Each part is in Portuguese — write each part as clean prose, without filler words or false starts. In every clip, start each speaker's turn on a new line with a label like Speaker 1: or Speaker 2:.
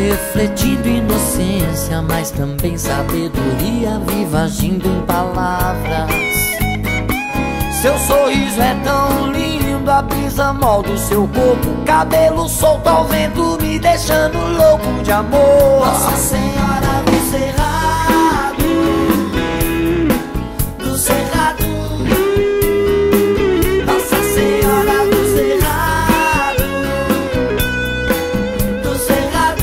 Speaker 1: refletindo inocência, mas também sabedoria viva agindo em palavras. Seu sorriso é tão lindo, a brisa molda o seu corpo, cabelo solto ao vento me deixando louco de amor. Nossa Senhora do Cerrado, do Cerrado, Nossa Senhora do Cerrado, do Cerrado.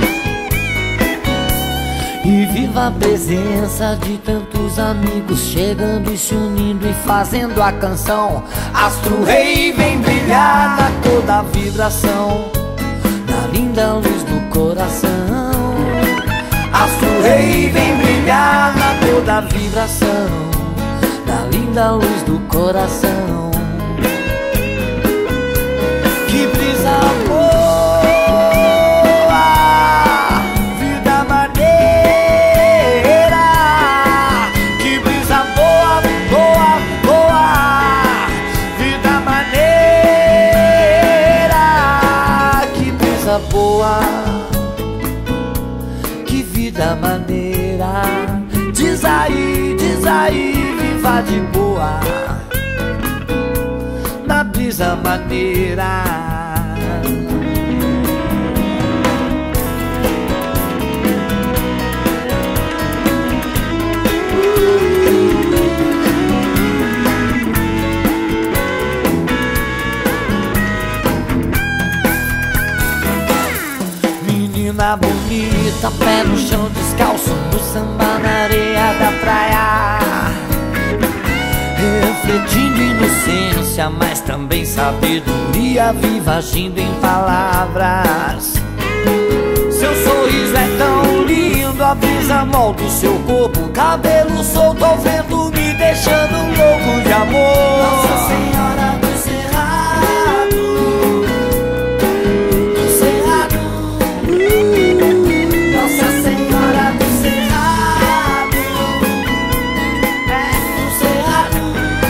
Speaker 1: E viva a presença de tantos amigos chegando e se unindo e fazendo a canção. Astro Rei vem brilhar na cor da vibração, na linda luz do coração. Astro Rei vem brilhar na cor da vibração, na linda luz do coração. Que brisa boa, vida maneira. Que brisa boa, boa, boa, vida maneira. Que brisa boa, que vida maneira. Diz aí, viva de boa, na brisa maneira. Menina bonita, pé no chão descalço, no samba na areia da praia, refletindo inocência, mas também sabedoria viva agindo em palavras. Seu sorriso é tão lindo, a brisa molda o seu corpo, cabelo solto ao vento me deixando louco de amor. Nossa Senhora do Cerrado, do Cerrado, Nossa Senhora do Cerrado, do Cerrado.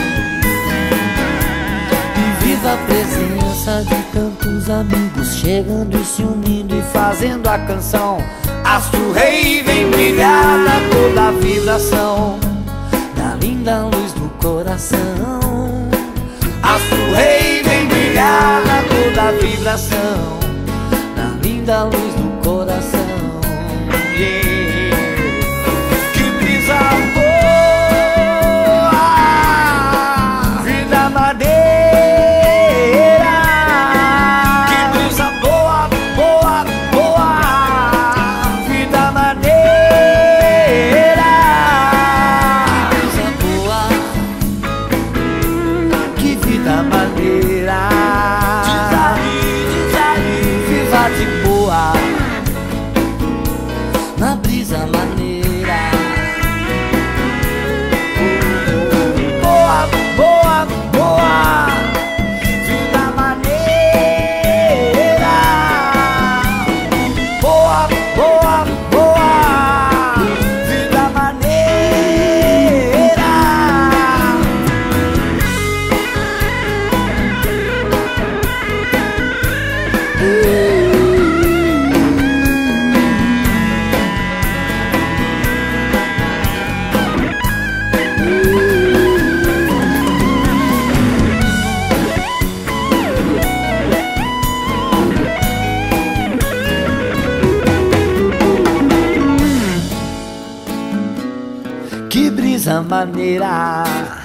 Speaker 1: E viva a presença de tantos amigos chegando e se unindo e fazendo a canção. Astro Rei vem brilhar na cor da vibração, na linda luz do coração. Astro Rei vem brilhar na cor da vibração, na linda luz do coração. Yeah. Que brisa boa, vida maneira. Que brisa boa, boa, boa, vida maneira. Que brisa boa, que vida maneira. Diz aí, viva de boa, na brisa maneira. Boa, boa, boa, vida maneira. Boa, boa, boa, vida maneira. Que brisa maneira.